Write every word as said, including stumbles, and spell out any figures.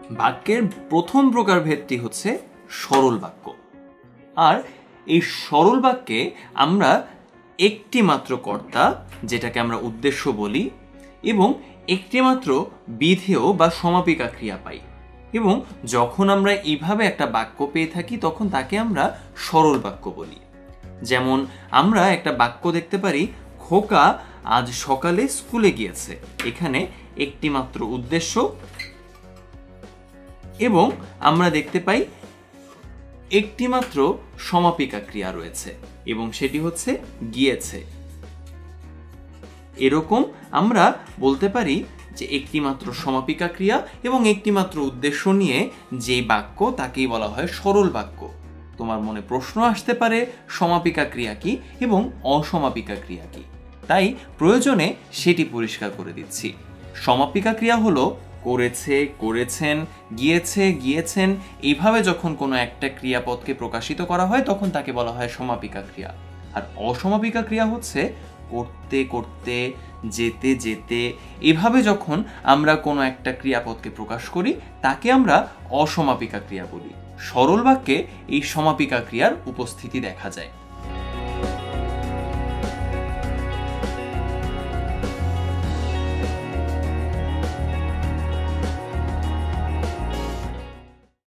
বাক্যের প্রথম প্রকারভেদটি হচ্ছে সরল বাক্য। আর এই সরল বাক্যে আমরা একটি মাত্র কর্তা, যেটাকে আমরা উদ্দেশ্য বলি, এবং একটি মাত্র বিধেয় বা সমাপিকা ক্রিয়া পাই। এবং যখন আমরা এইভাবে একটা বাক্য পেয়ে থাকি তখন তাকে আমরা সরল বাক্য বলি। যেমন আমরা একটা বাক্য দেখতে পারি, খোকা আজ সকালে স্কুলে গিয়েছে। এখানে একটি মাত্র উদ্দেশ্য এবং আমরা দেখতে পাই একটি মাত্র সমাপিকা ক্রিয়া রয়েছে এবং সেটি হচ্ছে গিয়েছে। এরকম আমরা বলতে পারি যে একটি মাত্র সমাপিকা ক্রিয়া এবং একটি মাত্র উদ্দেশ্য নিয়ে যে বাক্য তাকেই বলা হয় সরল বাক্য। তোমার মনে প্রশ্ন আসতে পারে সমাপিকা ক্রিয়া কি এবং অসমাপিকা ক্রিয়া কি, তাই প্রয়োজনে সেটি পরিষ্কার করে দিচ্ছি। সমাপিকা ক্রিয়া হলো করেছে, করেছেন, গিয়েছে, গিয়েছেন, এইভাবে যখন কোনো একটা ক্রিয়াপদকে প্রকাশিত করা হয় তখন তাকে বলা হয় সমাপিকা ক্রিয়া। আর অসমাপিকা ক্রিয়া হচ্ছে করতে করতে, যেতে যেতে, এভাবে যখন আমরা কোনো একটা ক্রিয়াপদকে প্রকাশ করি তাকে আমরা অসমাপিকা ক্রিয়া বলি। সরল বাক্যে এই সমাপিকা ক্রিয়ার উপস্থিতি দেখা যায়।